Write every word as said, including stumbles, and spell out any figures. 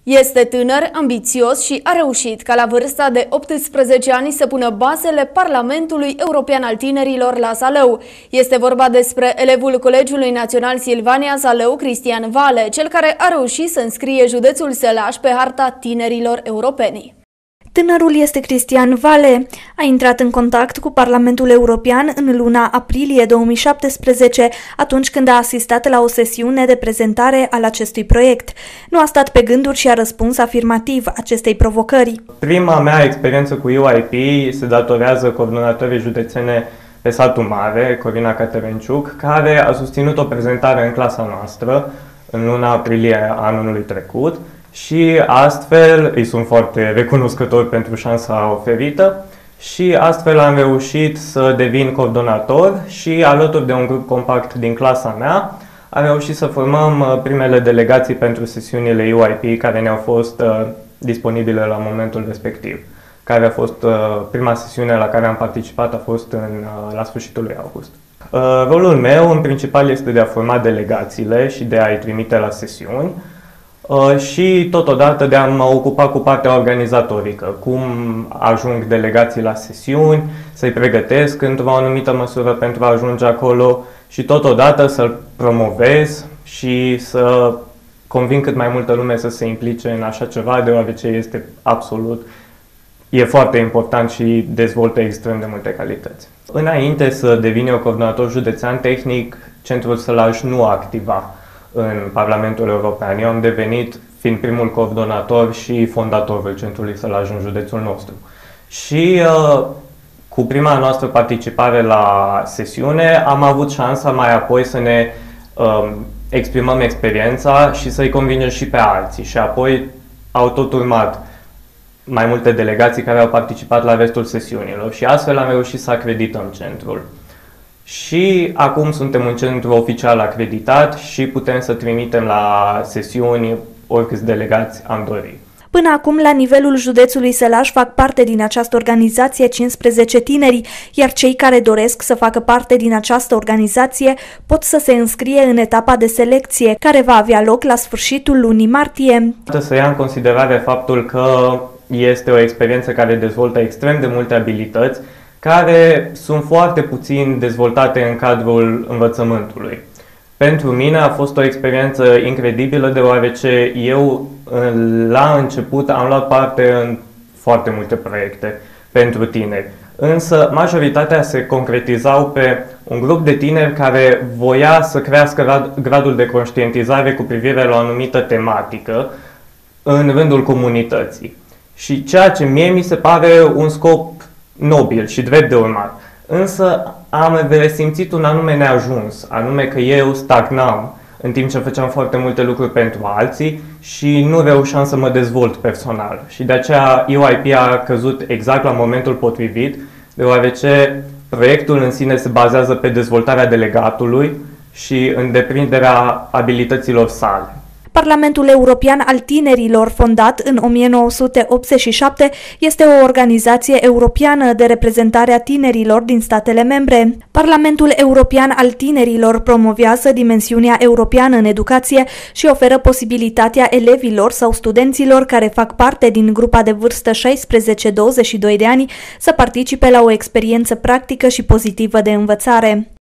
Este tânăr, ambițios și a reușit ca la vârsta de optsprezece ani să pună bazele Parlamentului European al Tinerilor la Zalău. Este vorba despre elevul Colegiului Național Silvania Zalău, Cristian Vale, cel care a reușit să înscrie județul Sălaș pe harta tinerilor europeni. Tânărul este Cristian Vale. A intrat în contact cu Parlamentul European în luna aprilie două mii șaptesprezece, atunci când a asistat la o sesiune de prezentare al acestui proiect. Nu a stat pe gânduri și a răspuns afirmativ acestei provocări. Prima mea experiență cu U I P se datorează coordonatorii județene pe Satul Mare, Corina Caterenciuc, care a susținut o prezentare în clasa noastră în luna aprilie anului trecut. Și astfel îi sunt foarte recunoscător pentru șansa oferită și astfel am reușit să devin coordonator și alături de un grup compact din clasa mea am reușit să formăm primele delegații pentru sesiunile U I P care ne-au fost uh, disponibile la momentul respectiv. Care a fost uh, prima sesiune la care am participat a fost în, uh, la sfârșitul lui august. Uh, rolul meu în principal este de a forma delegațiile și de a-i trimite la sesiuni. Și totodată de a mă ocupa cu partea organizatorică, cum ajung delegații la sesiuni, să-i pregătesc într-o anumită măsură pentru a ajunge acolo și totodată să-l promovez și să conving cât mai multă lume să se implice în așa ceva, deoarece este absolut, e foarte important și dezvoltă extrem de multe calități. Înainte să devin eu coordonator județean tehnic, Centrul Sălaș nu activa în Parlamentul European. Eu am devenit, fiind primul coordonator și fondatorul Centrului Sălaș în județul nostru. Și uh, cu prima noastră participare la sesiune am avut șansa mai apoi să ne uh, exprimăm experiența și să-i convingem și pe alții. Și apoi au tot urmat mai multe delegații care au participat la restul sesiunilor și astfel am reușit să acredităm centrul. Și acum suntem un centru oficial acreditat și putem să trimitem la sesiuni oricâți delegați am dori. Până acum, la nivelul județului Sălaș fac parte din această organizație cincisprezece tineri, iar cei care doresc să facă parte din această organizație pot să se înscrie în etapa de selecție, care va avea loc la sfârșitul lunii martie. Să ia în considerare faptul că este o experiență care dezvoltă extrem de multe abilități, care sunt foarte puțin dezvoltate în cadrul învățământului. Pentru mine a fost o experiență incredibilă, deoarece eu la început am luat parte în foarte multe proiecte pentru tineri. Însă majoritatea se concretizau pe un grup de tineri care voia să crească gradul de conștientizare cu privire la o anumită tematică în rândul comunității. Și ceea ce mie mi se pare un scop nobil și drept de urmat. Însă am resimțit un anume neajuns, anume că eu stagnam în timp ce făceam foarte multe lucruri pentru alții și nu reușeam să mă dezvolt personal. Și de aceea U I P a căzut exact la momentul potrivit, deoarece proiectul în sine se bazează pe dezvoltarea delegatului și îndeprinderea abilităților sale. Parlamentul European al Tinerilor, fondat în o mie nouă sute optzeci și șapte, este o organizație europeană de reprezentare a tinerilor din statele membre. Parlamentul European al Tinerilor promovează dimensiunea europeană în educație și oferă posibilitatea elevilor sau studenților care fac parte din grupa de vârstă șaisprezece douăzeci și doi de ani să participe la o experiență practică și pozitivă de învățare.